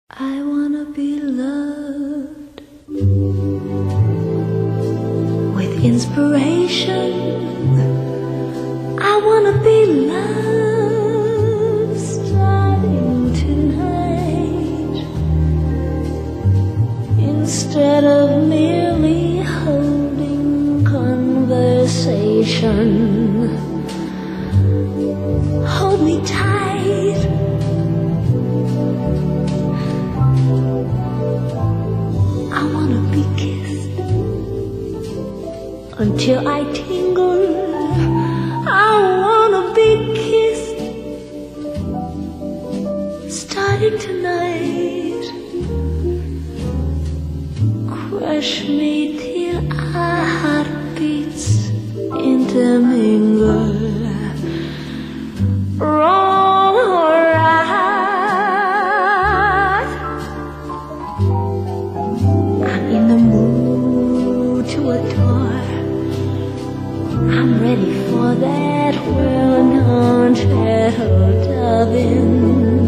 I wanna be loved with inspiration. I wanna be loved starting tonight, instead of merely holding conversation. Hold me tight, I wanna be kissed until I tingle. I wanna be kissed starting tonight. Crush me till our heartbeats intermingle. Wrong or right, I'm in the mood to adore. I'm ready for that well-known turtle doving.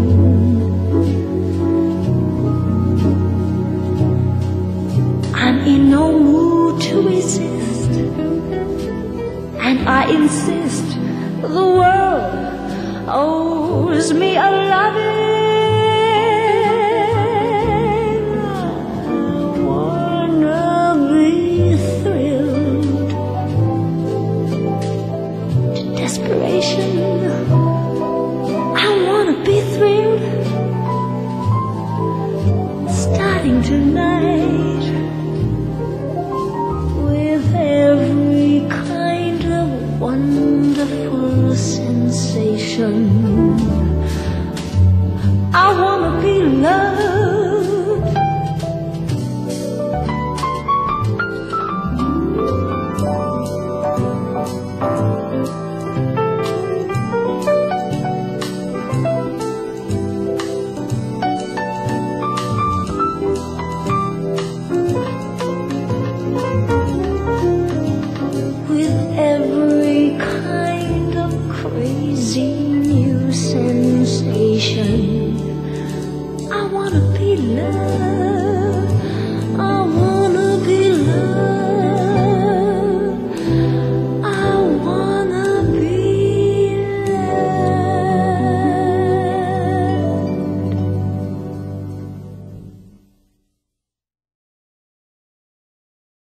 I'm in no mood to resist, and I insist the world owes me a loving. I wanna be thrilled to desperation. I wanna be thrilled starting tonight.